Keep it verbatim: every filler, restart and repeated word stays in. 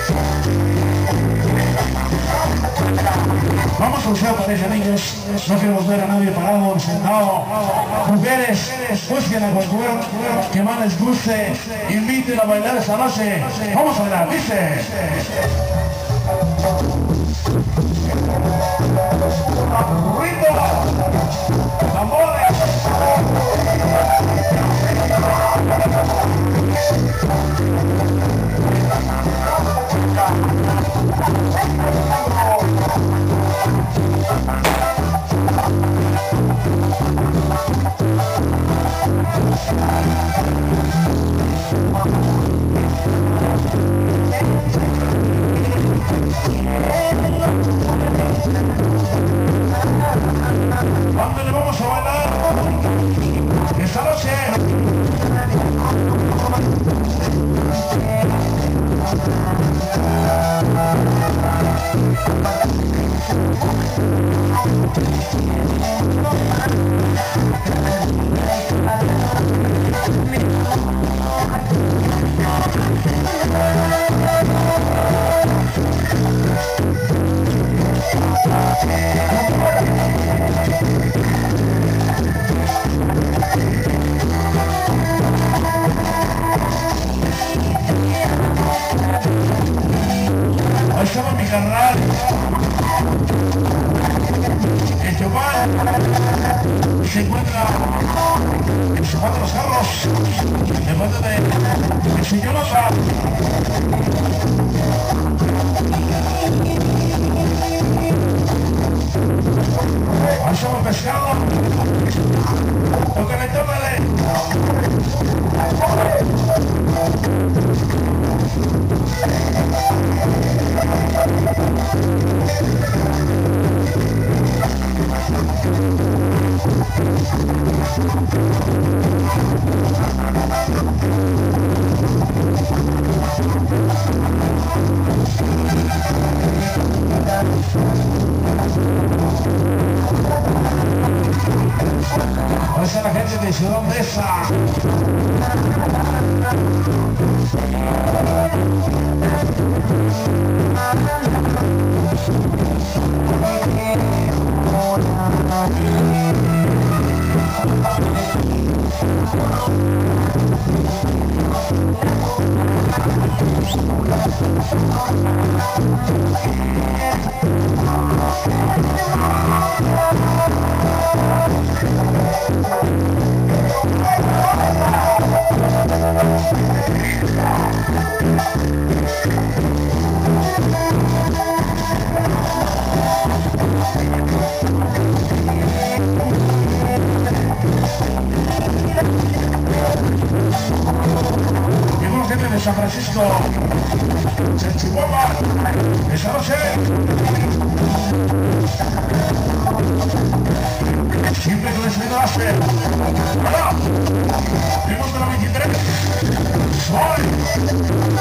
Vamos a usar para ellos, niños. No queremos ver a nadie parado, sentado. Mujeres, busquen a cualquier que más les guste. Inviten a bailar esta noche. Vamos a bailar, dice. ¡Ritmo! ¡Tambores! ¿Dónde le vamos a bailar? Esta noche. Ahí estaba mi carnal, el Chopin, se encuentra empujando los carros, de parte de el señor Osa. Ahí estaba el pescado, tócale, tócale. Ahí está la gente de Ciudad Mesa. De San Francisco, de Chihuahua, esa noche. Siempre con el sonido láser. ¡Hola! Vimos de la veintitrés. ¡Soy!